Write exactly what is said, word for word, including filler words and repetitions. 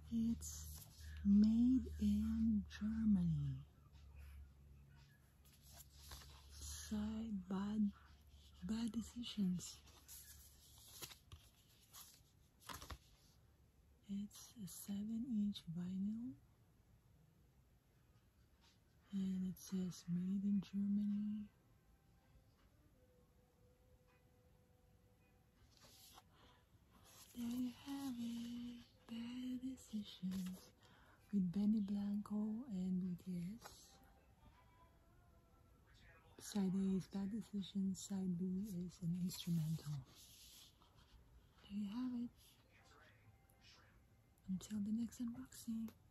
It's made in Germany. Side bad, bad decisions. It's a seven inch vinyl. And it says made in Germany. There you have it. Bad Decisions with Benny Blanco and B T S. Side A is Bad Decisions, side B is an instrumental. There you have it. Until the next unboxing.